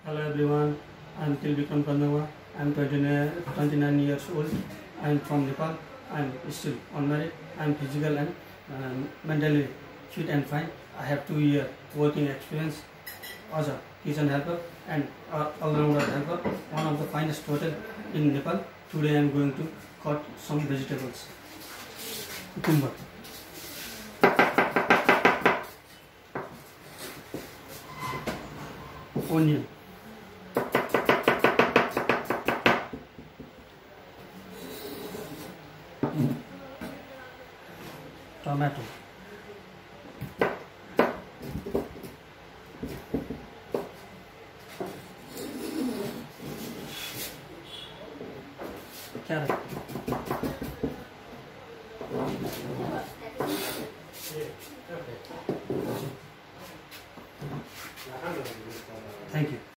Hello everyone, I am Til Bikram Kandawa. I am 29 years old. I am from Nepal. I am still unmarried. I am physical and mentally fit and fine. I have 2 years working experience as a kitchen helper and all-rounder helper, one of the finest hotel in Nepal. Today I am going to cut some vegetables. Cucumber, onion, tomato, carrot, thank you.